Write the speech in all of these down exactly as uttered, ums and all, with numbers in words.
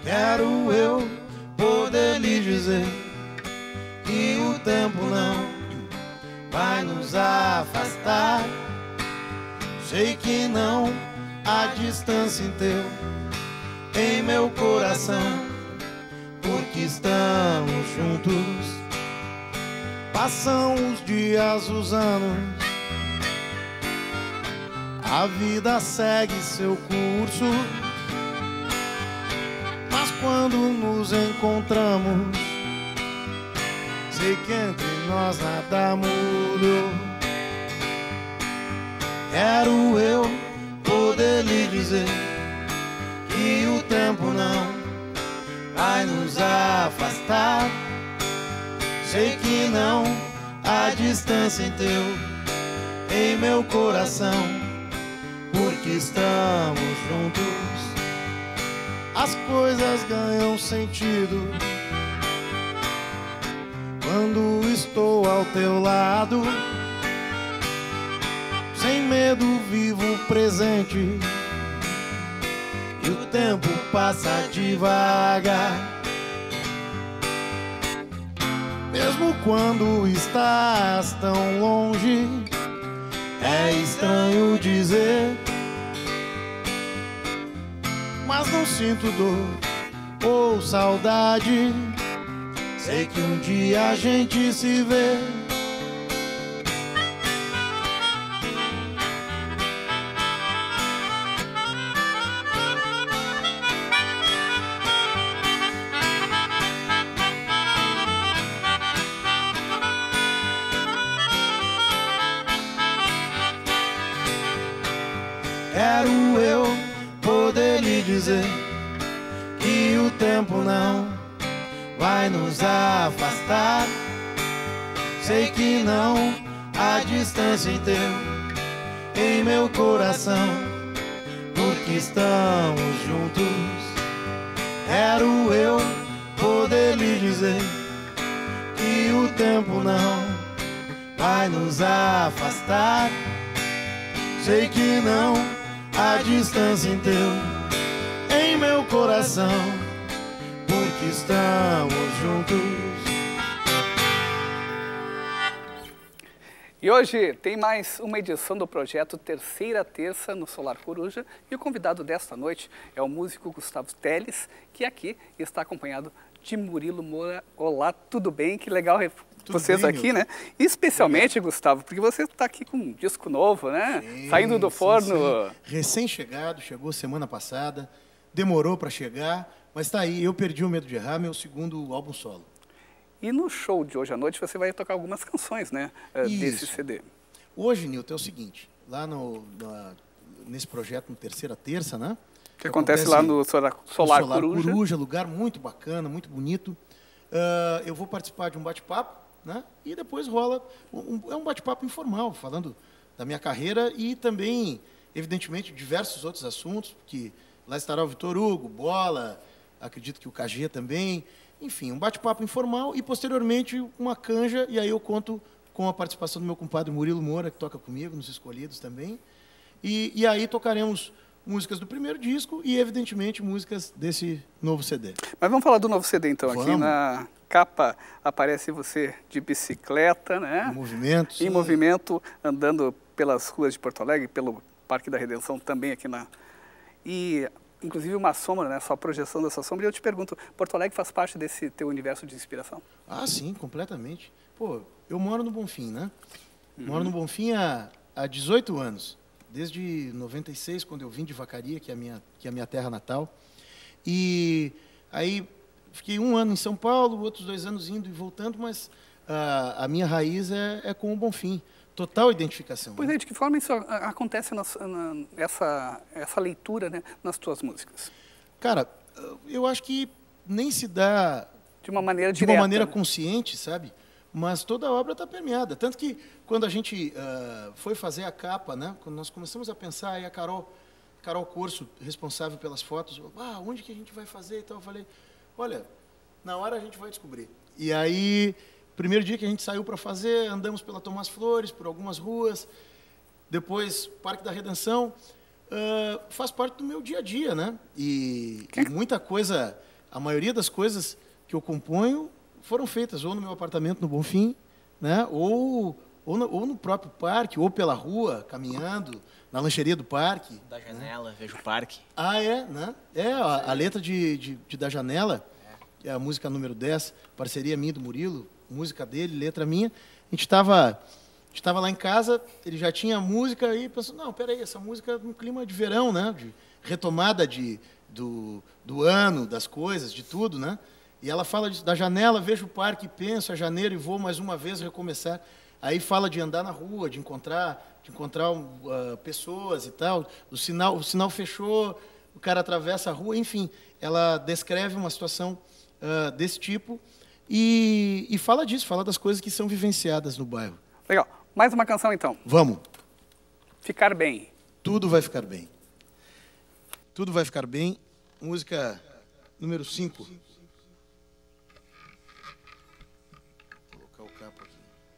Quero eu poder lhe dizer que o tempo não vai nos afastar. Sei que não há distância em teu, em meu coração, porque estamos juntos. Passam os dias, os anos, a vida segue seu curso. Mas quando nos encontramos, sei que entre nós nada mudou. Quero eu poder lhe dizer que o tempo não vai nos afastar. Sei que não há distância em teu, em meu coração, porque estamos juntos. As coisas ganham sentido quando estou ao teu lado. Sem medo vivo o presente e o tempo passa devagar. Mesmo quando estás tão longe, é estranho dizer, mas não sinto dor ou saudade. Sei que um dia a gente se vê. Quero eu poder lhe dizer que o tempo não vai nos afastar. Sei que não há distância em teu, em meu coração, porque estamos juntos. Quero eu poder lhe dizer que o tempo não vai nos afastar. Sei que não há distância em teu, em meu coração, porque estamos juntos. E hoje tem mais uma edição do projeto Terceira Terça no Solar Coruja. E o convidado desta noite é o músico Gustavo Teles, que aqui está acompanhado de Murilo Moura. Olá, tudo bem? Que legal tudo vocês bem, aqui, né? Especialmente, Gustavo, porque você está aqui com um disco novo, né? Sim, saindo do sim, forno. Sim. Recém-chegado, chegou semana passada, demorou para chegar, mas está aí. Eu Perdi o Medo de Errar, meu segundo álbum solo. E no show de hoje à noite você vai tocar algumas canções, né, Isso. desse C D. Hoje, Nilton, é o seguinte, lá no, na, nesse projeto, no Terceira Terça, né? Que, que acontece, acontece lá no Solar, Solar, Solar Coruja. Coruja, lugar muito bacana, muito bonito. Uh, eu vou participar de um bate-papo, né? E depois rola, um, é um bate-papo informal, falando da minha carreira e também, evidentemente, diversos outros assuntos, porque lá estará o Vitor Hugo, Bola, acredito que o K G também. Enfim, um bate-papo informal e, posteriormente, uma canja. E aí eu conto com a participação do meu compadre Murilo Moura, que toca comigo, nos Escolhidos também. E, e aí tocaremos músicas do primeiro disco e, evidentemente, músicas desse novo C D. Mas vamos falar do novo C D, então. Vamos. Aqui na capa aparece você de bicicleta, né? Em movimento, sim. Em movimento, andando pelas ruas de Porto Alegre, pelo Parque da Redenção, também aqui na... E... inclusive uma sombra, né? Só a projeção dessa sombra. E eu te pergunto, Porto Alegre faz parte desse teu universo de inspiração? Ah, sim, completamente. Pô, eu moro no Bonfim, né? Uhum. Moro no Bonfim há, há dezoito anos. Desde noventa e seis, quando eu vim de Vacaria, que é a minha, que é a minha terra natal. E aí fiquei um ano em São Paulo, outros dois anos indo e voltando, mas a, a minha raiz é, é com o Bonfim. Total identificação. Pois né? é, de que forma isso acontece, na, na, essa, essa leitura, né, nas tuas músicas? Cara, eu acho que nem se dá de uma maneira de direta, uma maneira né? consciente, sabe? Mas toda a obra está permeada. Tanto que quando a gente uh, foi fazer a capa, né, quando nós começamos a pensar, aí a Carol, Carol Corso, responsável pelas fotos, falou, ah, onde que a gente vai fazer? Então eu falei, olha, na hora a gente vai descobrir. E aí... primeiro dia que a gente saiu para fazer, andamos pela Tomás Flores, por algumas ruas, depois Parque da Redenção, uh, faz parte do meu dia a dia, né? E, e muita coisa a maioria das coisas que eu componho foram feitas ou no meu apartamento no Bonfim, né? ou, ou, no, ou no próprio parque, ou pela rua, caminhando, na lancheria do parque. Da janela, né? Vejo o parque. Ah, é, né? É, a, a letra de, de, de Da Janela, é. que é a música número dez, parceria minha e do Murilo, música dele, letra minha. A gente estava estava lá em casa, ele já tinha a música e pensou, não, peraí, essa música é um clima de verão, né? De retomada de, do, do ano, das coisas, de tudo, né? E ela fala de, da janela, vejo o parque, penso, é janeiro e vou mais uma vez recomeçar. Aí fala de andar na rua, de encontrar, de encontrar uh, pessoas e tal. O sinal, o sinal fechou, o cara atravessa a rua, enfim. Ela descreve uma situação uh, desse tipo e, e fala disso, fala das coisas que são vivenciadas no bairro. Legal. Mais uma canção, então. Vamos. Ficar Bem. Tudo vai ficar bem. Tudo vai ficar bem. Música número cinco. Vou colocar o capo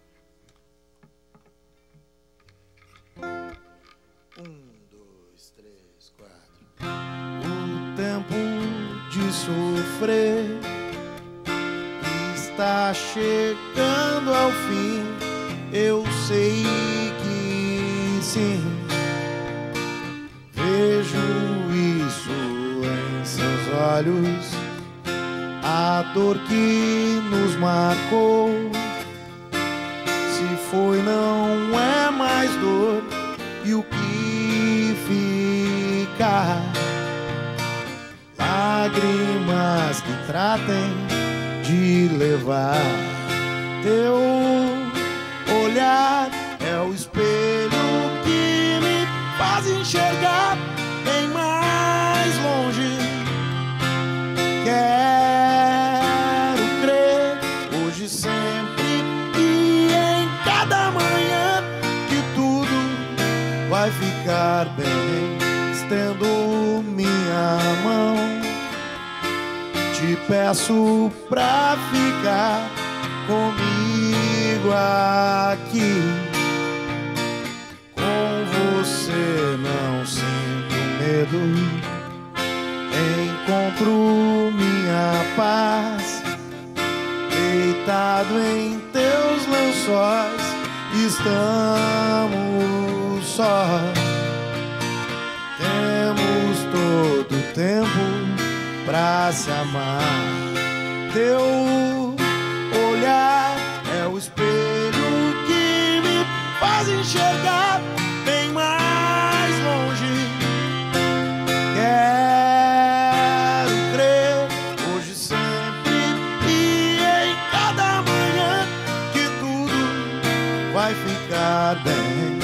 aqui. Um, dois, três, quatro. O tempo de sofrer está chegando ao fim. Eu sei que sim, vejo isso em seus olhos, a dor que nos marcou. Se foi, não é mais dor, e o que fica? Lágrimas que tratem de levar teu olhar é o espelho que me faz enxergar bem mais longe. Quero crer hoje, sempre e em cada manhã que tudo vai ficar bem. Estendo minha mão, te peço pra ficar comigo aqui. Com você não sinto medo, encontro minha paz. Deitado em teus lençóis, estamos sós. Temos todo o tempo pra se amar. Teu olhar é o espelho que me faz enxergar bem mais longe. Quero crer hoje, sempre e em cada manhã que tudo vai ficar bem.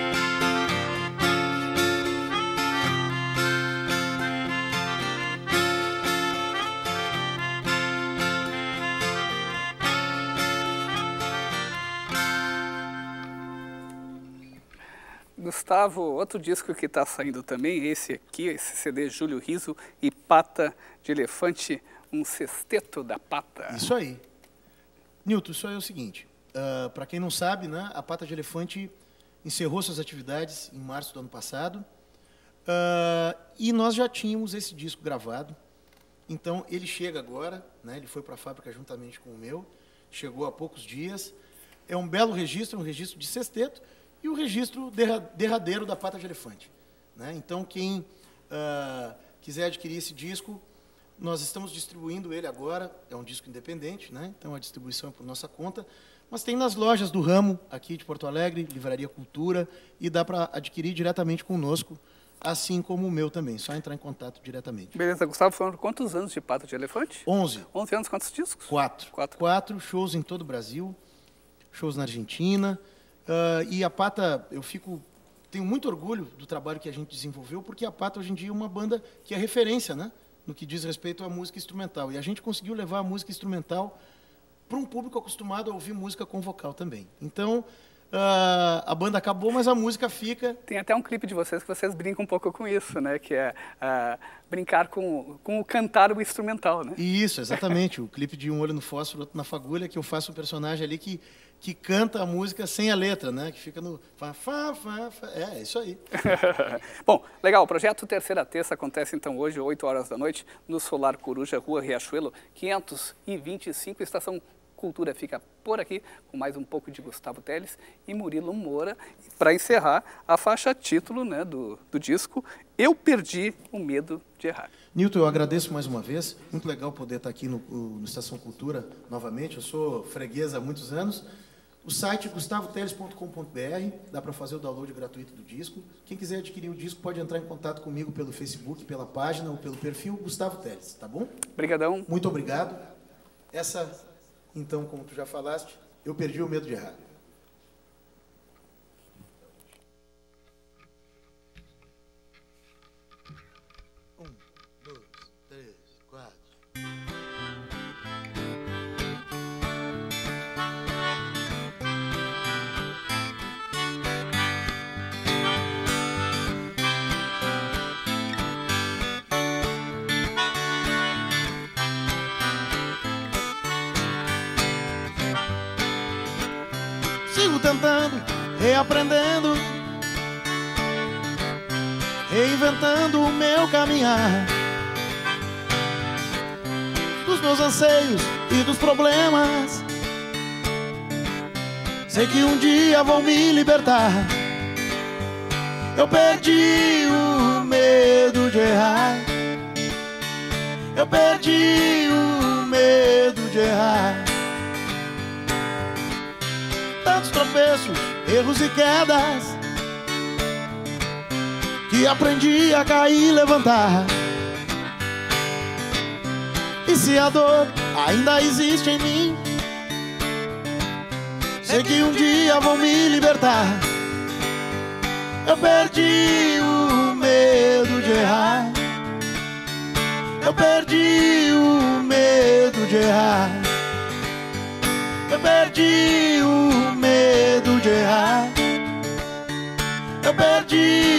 Gustavo, outro disco que está saindo também, esse aqui, esse C D Júlio Riso e Pata de Elefante, um sexteto da Pata. Isso aí. Nilton, isso aí é o seguinte, uh, para quem não sabe, né, a Pata de Elefante encerrou suas atividades em março do ano passado, uh, e nós já tínhamos esse disco gravado. Então ele chega agora, né, ele foi para a fábrica juntamente com o meu, chegou há poucos dias. É um belo registro, um registro de sexteto, e o registro derradeiro da Pata de Elefante, né? Então, quem uh, quiser adquirir esse disco, nós estamos distribuindo ele agora, é um disco independente, né? Então a distribuição é por nossa conta, mas tem nas lojas do ramo aqui de Porto Alegre, Livraria Cultura, e dá para adquirir diretamente conosco, assim como o meu também, só entrar em contato diretamente. Beleza, Gustavo, foram quantos anos de Pata de Elefante? onze. onze anos, quantos discos? Quatro. Quatro. Quatro shows em todo o Brasil, shows na Argentina. Uh, e a Pata, eu fico, tenho muito orgulho do trabalho que a gente desenvolveu, porque a Pata hoje em dia é uma banda que é referência, né, no que diz respeito à música instrumental. E a gente conseguiu levar a música instrumental para um público acostumado a ouvir música com vocal também. Então, uh, a banda acabou, mas a música fica. Tem até um clipe de vocês que vocês brincam um pouco com isso, né? Que é uh, brincar com, com o cantar o instrumental, né? Isso, exatamente. O clipe de Um Olho no Fósforo, Outro na Fagulha, que eu faço um personagem ali que, que canta a música sem a letra, né? Que fica no... Fá, fá, fá, fá. É, é isso aí. Bom, legal. O projeto Terceira Terça acontece então hoje, oito horas da noite, no Solar Coruja, Rua Riachuelo, quinhentos e vinte e cinco, Estação Cultura fica por aqui, com mais um pouco de Gustavo Teles e Murilo Moura, para encerrar a faixa título, né, do, do disco, Eu Perdi o Medo de Errar. Nilton, eu agradeço mais uma vez, muito legal poder estar aqui no, no Estação Cultura novamente, eu sou freguês há muitos anos. O site gustavo teles ponto com ponto br, dá para fazer o download gratuito do disco. Quem quiser adquirir o disco pode entrar em contato comigo pelo Facebook, pela página ou pelo perfil Gustavo Teles, tá bom? Obrigadão. Muito obrigado. Essa... Então, como tu já falaste, eu perdi o medo de errar. Um, dois, três, quatro. Sigo tentando, reaprendendo, reinventando o meu caminhar, dos meus anseios e dos problemas. Sei que um dia vou me libertar. Eu perdi o medo de errar. Eu perdi o medo de errar. Tantos tropeços, erros e quedas, que aprendi a cair e levantar. E se a dor ainda existe em mim, sei que um dia vou me libertar. Eu perdi o medo de errar. Eu perdi o medo de errar. Eu perdi o medo de errar. Eu perdi